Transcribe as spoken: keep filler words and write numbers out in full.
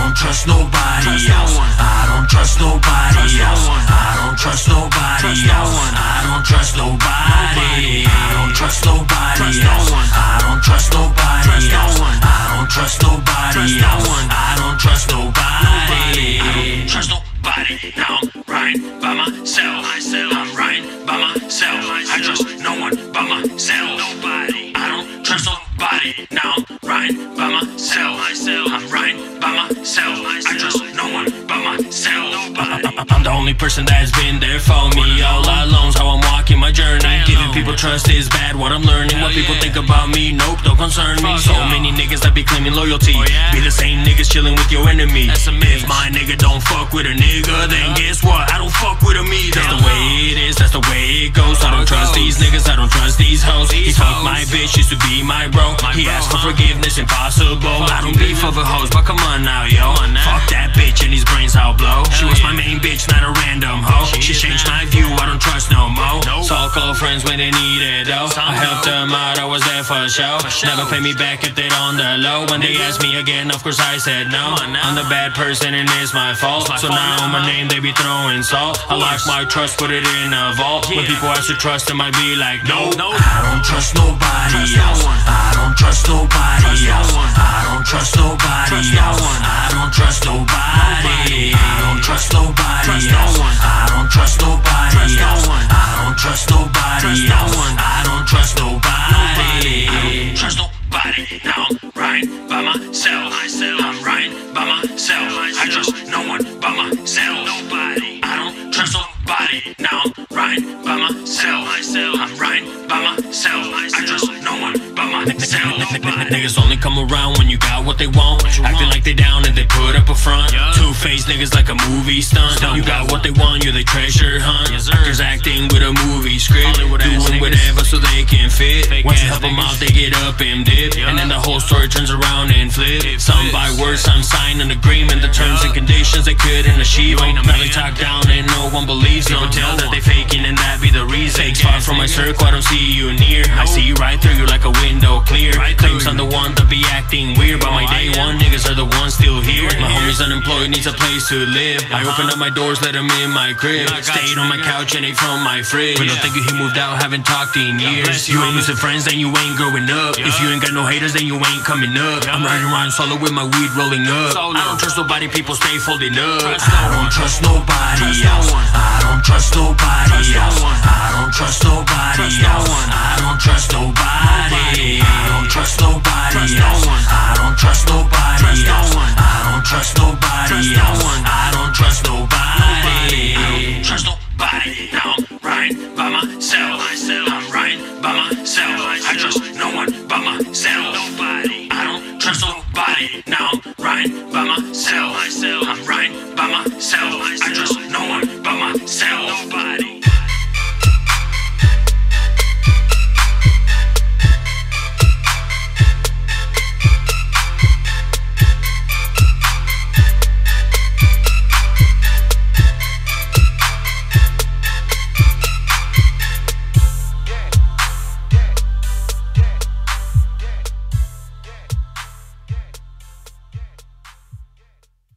don't trust nobody else. I don't trust nobody else. I don't trust nobody else. I don't trust nobody. I don't trust nobody else. I don't trust nobody else. I don't trust nobody else. I don't trust nobody. I don't trust nobody. Now I'm riding by myself. I'm riding by myself. I trust no one but myself. Nobody. I don't trust nobody. Now I'm riding by myself. I'm riding by myself. I trust no one but myself. Nobody. I'm the only person that's been there for me all alone. So I'm walking my journey. Giving people trust is bad. What I'm learning, what people think about me, nope, don't concern me. So many niggas that be claiming loyalty, be the same niggas chilling with your enemy. If my nigga don't fuck with a nigga, then guess what? I don't fuck with him either. That's the way it is, that's the way it goes. I don't trust these niggas, I don't trust these hoes. He fucked my bitch, used to be my bro. He asked for forgiveness, impossible. I don't beef over hoes, but come on now, yo. Fuck that bitch and his brains how blow. She was my main bitch, not a random hoe. She changed my view, I don't trust no more. So I'll call friends when they need it though. I helped them out, I was there for show. Never pay me back if they on the low. When they asked me again, of course I said no. I'm the bad person and it's my fault. So now on my name they be throwing salt. I lost my trust, put it in a vault. When people ask to trust them, I be like no. I don't trust nobody else. I don't trust nobody else. I don't trust nobody else. I don't trust nobody. I don't trust nobody else. I don't trust nobody else. I don't trust nobody else. I don't trust nobody. I don't trust nobody. Now I'm riding by myself. I'm riding by myself. I trust no one but myself. Nobody. I don't trust nobody. Now I'm riding by myself. I'm riding by myself. I trust no one but myself. Niggas only come around when you got what they want. Acting like they down and they put up a front. Two-faced niggas like a movie stunt. You got what they want, you're the treasure hunt. Actors acting with a movie script, doing whatever so they can fit. Once you help them out, they get up and dip, and then the whole story turns around and flip. Some by words, some sign an agreement. The terms and conditions they couldn't achieve. Now they talk down and no one believes them. Tell that they faking and that be the reason. Fakes far from my circle, I don't see you near. I see you right through you like a window clear. Claims I'm the one that be acting weird, but my day one niggas are the ones still here. My homie's unemployed, needs a place to live. I opened up my doors, let him in my crib. Stayed on my couch and ate from my fridge. But don't think he moved out, haven't talked in years. You ain't losing friends, then you ain't growing up. If you ain't got no haters, then you ain't coming up. I'm riding around solo with my weed rolling up. I don't trust nobody, people stay folding up. I don't trust nobody else. I don't trust nobody else. I don't trust nobody else. I don't trust nobody. I don't trust nobody else. I don't trust nobody else. I don't trust nobody else. I don't trust nobody. I don't trust nobody. Now I'm riding by myself. I'm riding by myself. I trust no one but myself. Nobody. I don't trust nobody. Now I'm riding by myself. I'm riding by myself. I trust